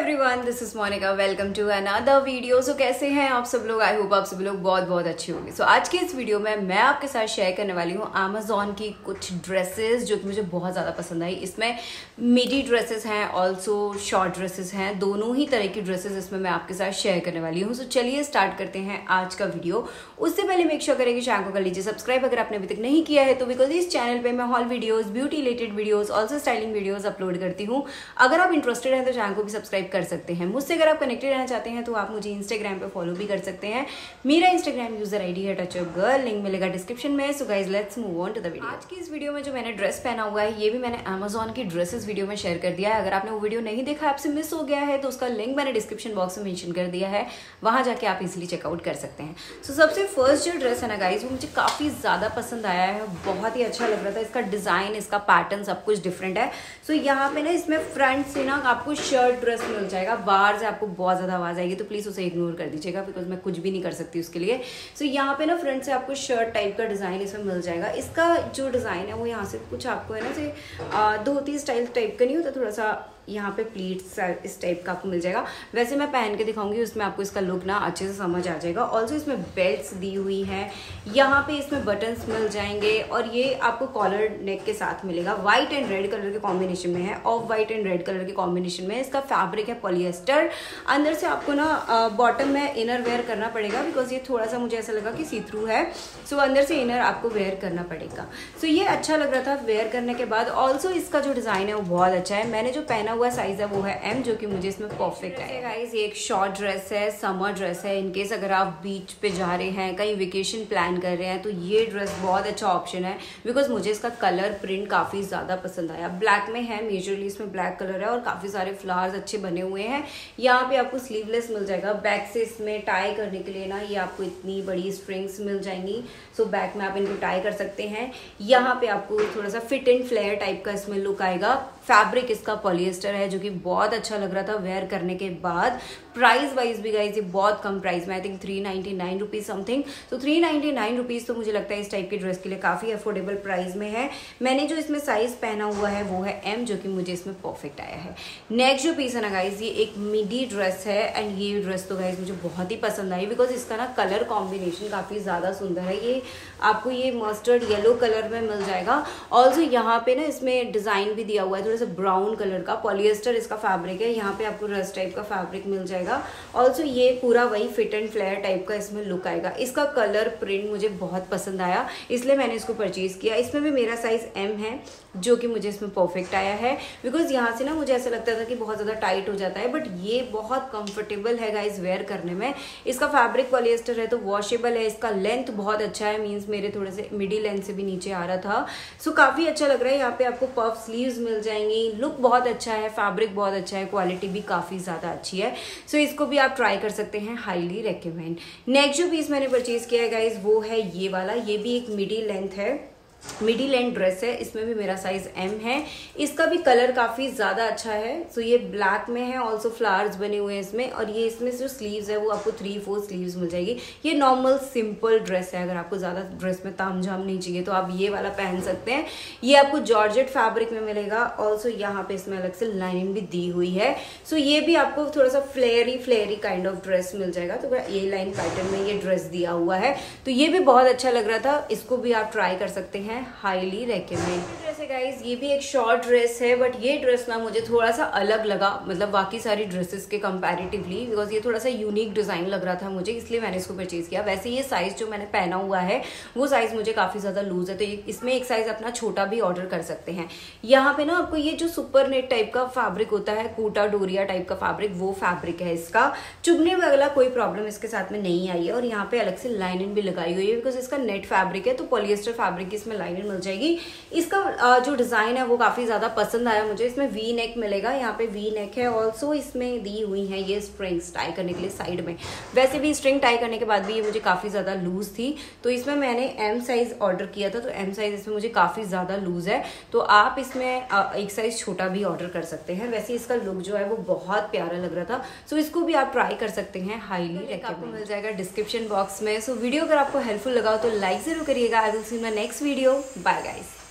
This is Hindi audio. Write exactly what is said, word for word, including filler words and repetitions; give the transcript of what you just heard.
Everyone, this is Monika. Welcome to another video. So कैसे हैं आप सब लोग? आई होप आप सब लोग बहुत बहुत अच्छे होंगे। सो so, आज की इस वीडियो में मैं आपके साथ शेयर करने वाली हूँ अमेजोन की कुछ ड्रेसेस जो कि मुझे बहुत ज़्यादा पसंद आई। इसमें मिडी ड्रेसेस हैं, ऑल्सो शॉर्ट ड्रेसेस हैं, दोनों ही तरह की ड्रेसेस इसमें मैं आपके साथ शेयर करने वाली हूँ। सो so, चलिए स्टार्ट करते हैं आज का वीडियो। उससे पहले मेक श्योर करें कि चैनल को कर लीजिए सब्सक्राइब अगर आपने अभी तक नहीं किया है तो, बिकॉज इस चैनल पर मैं haul videos, beauty related videos, also styling videos upload करती हूँ। अगर आप इंटरेस्टेड हैं तो चैनल को भी सब्सक्राइब कर सकते हैं। मुझसे अगर आप कनेक्टेड रहना चाहते हैं तो आप मुझे इंस्टाग्राम पे फॉलो भी कर सकते हैं। मेरा इंस्टाग्राम यूजर आईडी है टच ऑफ गर्ल, लिंक मिलेगा डिस्क्रिप्शन में। So guys let's move on to the video. आज की इस वीडियो में जो मैंने ड्रेस पहना हुआ है ये भी मैंने अमेजोन की ड्रेसेस वीडियो में शेयर कर दिया है। अगर आपने वो वीडियो नहीं देखा, आपसे मिस हो गया है, तो उसका लिंक मैंने डिस्क्रिप्शन बॉक्स में मेंशन कर दिया है, वहां जाके आप इजिली चेकआउट कर सकते हैं। सो so, सबसे फर्स्ट जो ड्रेस है ना गाइस, वो मुझे काफी ज्यादा पसंद आया है, बहुत ही अच्छा लग रहा था। इसका डिजाइन, इसका पैटर्न सब कुछ डिफरेंट है। सो so, यहाँ पे ना इसमें फ्रंट से ना आपको शर्ट ड्रेस मिल जाएगा। बाहर से आपको बहुत ज्यादा आवाज आएगी तो प्लीज उसे इग्नोर कर दीजिएगा, बिकॉज मैं कुछ भी नहीं कर सकती उसके लिए। सो so, यहाँ पे ना फ्रंट से आपको शर्ट टाइप का डिजाइन इसमें मिल जाएगा। इसका जो डिजाइन है वो यहाँ से कुछ आपको है ना से धोती स्टाइल टाइप का नहीं होता, थोड़ा सा यहाँ पे प्लीट्स इस टाइप का आपको मिल जाएगा। वैसे मैं पहन के दिखाऊंगी, उसमें आपको इसका लुक ना अच्छे से समझ आ जाएगा। ऑल्सो इसमें बेल्ट्स दी हुई हैं, यहाँ पे इसमें बटन्स मिल जाएंगे और ये आपको कॉलर नेक के साथ मिलेगा। व्हाइट एंड रेड कलर के कॉम्बिनेशन में है, off white and red colour के कॉम्बिनेशन में। इसका फैब्रिक है पॉलिएस्टर। अंदर से आपको ना बॉटम में इनर वेयर करना पड़ेगा, बिकॉज ये थोड़ा सा मुझे ऐसा लगा कि सी थ्रू है। सो so, अंदर से इनर आपको वेयर करना पड़ेगा। सो so, ये अच्छा लग रहा था वेयर करने के बाद। ऑल्सो इसका जो डिजाइन है वो बहुत अच्छा है। मैंने जो पहना हुआ साइज है वो है एम, जो कि मुझे इसमें परफेक्ट है। गाइस ये एक शॉर्ट ड्रेस है, समर ड्रेस है। इनकेस अगर आप बीच पे जा रहे हैं, कहीं वेकेशन प्लान कर रहे हैं, तो ये ड्रेस बहुत अच्छा ऑप्शन है, बिकॉज मुझे इसका कलर प्रिंट काफी ज्यादा पसंद आया। ब्लैक में है, मेजरली इसमें ब्लैक कलर है और काफी सारे फ्लावर्स अच्छे बने हुए हैं। यहाँ पे आपको स्लीवलेस मिल जाएगा। बैक से इसमें टाई करने के लिए ना ये आपको इतनी बड़ी स्ट्रिंग्स मिल जाएंगी। सो so, बैक में आप इनको टाई कर सकते हैं। यहाँ पे आपको थोड़ा सा फिट एंड फ्लेयर टाइप का इसमें लुक आएगा। फैब्रिक इसका पॉलिएस्टर है, जो कि बहुत अच्छा लग रहा था वेयर करने के बाद। प्राइस वाइज भी गाइस ये बहुत कम प्राइस में, I think three ninety nine rupees something. तो थ्री नाइनटी नाइन रुपीज तो मुझे लगता है इस टाइप की ड्रेस के लिए काफी अफोर्डेबल प्राइस में है। मैंने जो इसमें साइज पहना हुआ है वो है एम, जो कि मुझे इसमें परफेक्ट आया है। नेक्स्ट जो पीस है ना गाइस, ये एक मिडी ड्रेस है एंड ये ड्रेस तो गाइस मुझे बहुत ही पसंद आई, बिकॉज इसका ना कलर कॉम्बिनेशन काफी ज्यादा सुंदर है। ये आपको ये मस्टर्ड येलो कलर में मिल जाएगा। ऑल्सो यहाँ पे ना इसमें डिजाइन भी दिया हुआ है, थोड़ा सा ब्राउन कलर का। पॉलिएस्टर इसका फैब्रिक है, यहाँ पे आपको रस्ट टाइप का फैब्रिक मिल जाएगा। ऑल्सो ये पूरा वही फिट एंड फ्लेयर टाइप का इसमें लुक आएगा। इसका कलर प्रिंट मुझे बहुत पसंद आया, इसलिए मैंने इसको परचेज किया। इसमें भी मेरा साइज एम है, जो कि मुझे इसमें परफेक्ट आया है, बिकॉज यहाँ से ना मुझे ऐसा लगता था कि बहुत ज़्यादा टाइट हो जाता है, बट ये बहुत कंफर्टेबल है गाइस वेयर करने में। इसका फैब्रिक पॉलिएस्टर है तो वॉशेबल है। इसका लेंथ बहुत अच्छा है, मीन्स मेरे थोड़े से मिडी लेंथ से भी नीचे आ रहा था। सो काफ़ी अच्छा लग रहा है। यहाँ पे आपको पफ स्लीव्स मिल जाएंगी। लुक बहुत अच्छा है, फैब्रिक बहुत अच्छा है, क्वालिटी भी काफ़ी ज़्यादा अच्छी है। सो इसको भी आप ट्राई कर सकते हैं, हाईली रेकमेंड। नेक्स्ट जो पीस मैंने परचेज किया है गाइस वो है ये वाला। ये भी एक मिडी लेंथ है, मिडी लेंथ ड्रेस है। इसमें भी मेरा साइज एम है। इसका भी कलर काफी ज्यादा अच्छा है। सो ये ब्लैक में है, ऑल्सो फ्लावर्स बने हुए हैं इसमें। और ये इसमें जो स्लीव्स है वो आपको थ्री फोर स्लीव्स मिल जाएगी। ये नॉर्मल सिंपल ड्रेस है, अगर आपको ज्यादा ड्रेस में तामझाम नहीं चाहिए तो आप ये वाला पहन सकते हैं। ये आपको जॉर्जेट फैब्रिक में मिलेगा। ऑल्सो यहाँ पे इसमें अलग से लाइनिंग भी दी हुई है। सो so ये भी आपको थोड़ा सा flary flary kind of dress मिल जाएगा। तो ये लाइन पैटर्न में ये ड्रेस दिया हुआ है, तो ये भी बहुत अच्छा लग रहा था। इसको भी आप ट्राई कर सकते हैं, हाईली रेकमेंड ड्रेस है गाइस। ये भी एक शॉर्ट ड्रेस है, बट ये ड्रेस ना मुझे थोड़ा सा अलग लगा, मतलब बाकी सारी ड्रेसेस के कंपैरेटिवली, बिकॉज ये थोड़ा सा यूनिक डिजाइन लग रहा था मुझे, इसलिए मैंने इसको परचेज किया। वैसे ये साइज जो मैंने पहना हुआ है वो साइज मुझे काफी ज्यादा लूज है, तो इसमें एक साइज अपना छोटा भी ऑर्डर कर सकते हैं। यहाँ पे ना आपको ये जो सुपर नेट टाइप का फैब्रिक होता है, कोटा डोरिया टाइप का फैब्रिक, वो फैब्रिक है इसका। चुभने वाला कोई प्रॉब्लम इसके साथ में नहीं आई है। और यहाँ पे अलग से लाइनिंग भी लगाई हुई है, बिकॉज इसका नेट फैब्रिक है, तो पॉलिएस्टर फैब्रिक की इसमें लाइनिंग मिल जाएगी। इसका जो डिजाइन है वो काफी ज्यादा पसंद आया मुझे। इसमें वी नेक मिलेगा, यहाँ पे वी नेक है। ऑल्सो इसमें दी हुई है ये स्ट्रिंग्स टाई करने के लिए साइड में। वैसे भी स्ट्रिंग टाई करने के बाद भी ये मुझे काफी ज्यादा लूज थी, तो इसमें मैंने एम साइज ऑर्डर किया था। तो एम साइज इसमें मुझे काफी ज्यादा लूज है, तो आप इसमें एक साइज छोटा भी ऑर्डर कर सकते हैं। वैसे इसका लुक जो है वो बहुत प्यारा लग रहा था, सो इसको भी आप ट्राई कर सकते हैं, हाईली रेकमेंड। आपको मिल जाएगा डिस्क्रिप्शन बॉक्स में। सो वीडियो अगर आपको हेल्पफुल लगा तो लाइक जरूर करिएगा। I will see my next video. Bye guys.